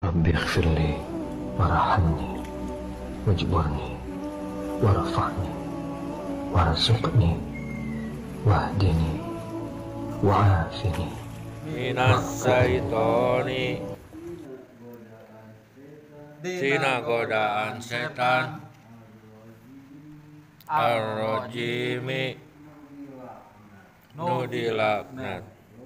Rabbi ighfirli warhamni wajburni warfa'ni warzuqni wahdini wa'afini minas syaitoni tina godaan setan ar-rajimi nu dilaknat.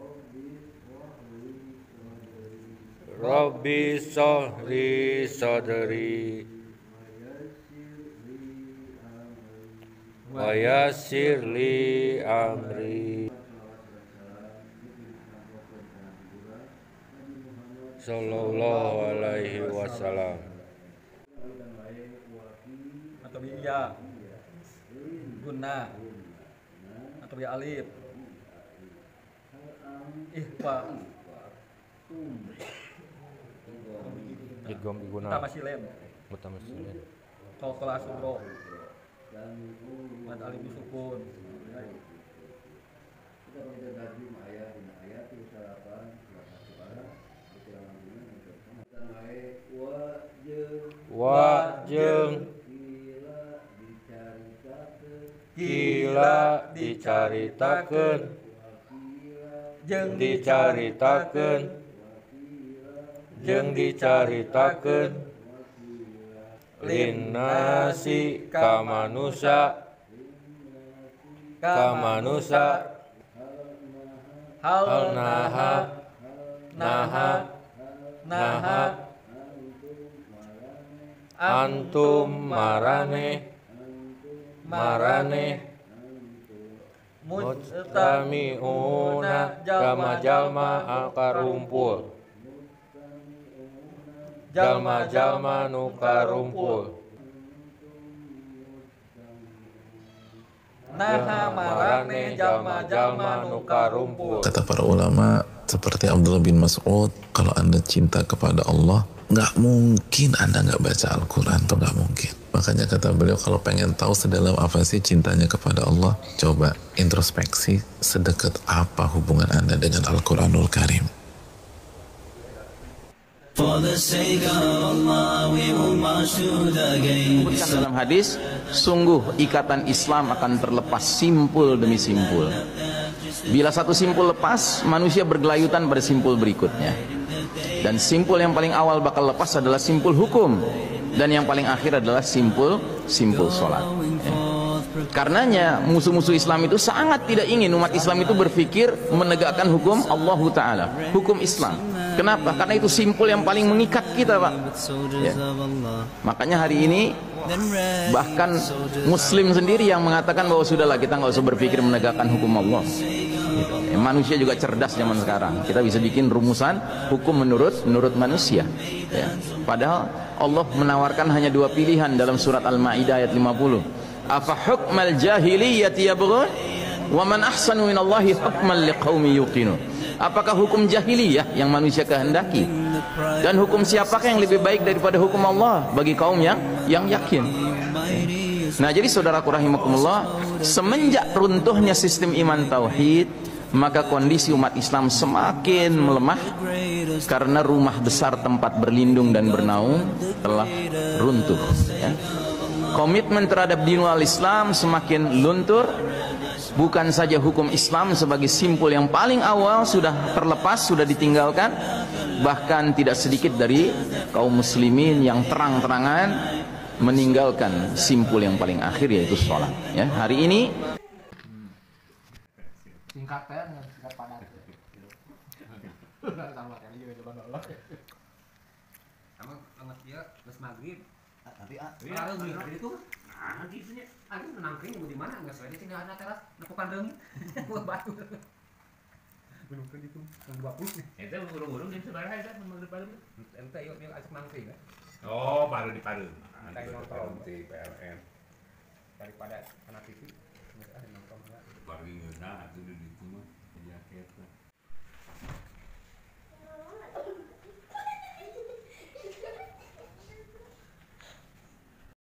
Rabbi sahli sadri wa yassir li amri. Sallallahu alaihi wasallam. Atau iya guna atau ya alif ihfa Idgham diguna. utama silem Utama silem. qalqal asro mad alif disukun Wa jeung kila dicaritakeun jeung dicaritakeun linnasi ka manusia hal naha antum marane mujtami'una jalma-jalma akarumpul jalma-jalma nu karumpul naha marane jalma-jalma nu karumpul. Kata para ulama seperti Abdullah bin Mas'ud, kalau Anda cinta kepada Allah, nggak mungkin Anda nggak baca Al-Quran, tuh nggak mungkin. Makanya kata beliau, kalau pengen tahu sedalam apa sih cintanya kepada Allah, coba introspeksi sedekat apa hubungan Anda dengan Al-Quranul Karim. Dalam hadis, sungguh ikatan Islam akan terlepas simpul demi simpul. Bila satu simpul lepas, manusia bergelayutan pada simpul berikutnya. Dan simpul yang paling awal bakal lepas adalah simpul hukum, dan yang paling akhir adalah simpul sholat. Karenanya musuh-musuh Islam itu sangat tidak ingin umat Islam itu berpikir menegakkan hukum Allah Ta'ala, hukum Islam. Kenapa? Karena itu simpul yang paling mengikat kita, Pak. Ya. Makanya hari ini bahkan Muslim sendiri yang mengatakan bahwa sudahlah, kita nggak usah berpikir menegakkan hukum Allah. Gitu. Ya, manusia juga cerdas zaman sekarang. Kita bisa bikin rumusan hukum menurut manusia. Ya. Padahal Allah menawarkan hanya dua pilihan dalam surat Al-Maidah ayat 50. Afa hukmal jahiliyyati yabghun wa man ahsanu minallahi hukman liqaumin yuqinun. Apakah hukum jahiliyah yang manusia kehendaki, dan hukum siapakah yang lebih baik daripada hukum Allah bagi kaum yang yakin. Nah, jadi saudaraku rahimakumullah, semenjak runtuhnya sistem iman tauhid, maka kondisi umat Islam semakin melemah karena rumah besar tempat berlindung dan bernaung telah runtuh, ya. Komitmen terhadap dinul Islam semakin luntur. Bukan saja hukum Islam sebagai simpul yang paling awal sudah terlepas, sudah ditinggalkan, bahkan tidak sedikit dari kaum muslimin yang terang-terangan meninggalkan simpul yang paling akhir, yaitu sholat. Ya, hari ini nanti isinya aku nangkring mau di mana nggak sesuai di sini ada teras nakukan dong buat batu menunggu itu yang 20 itu urung-urung di sebelah itu menurut baru ente yuk yang asik nangkring kan. Oh baru di Paru kayak nonton di PLN daripada anak TV nggak ada nonton baru nah itu di situ mah jaket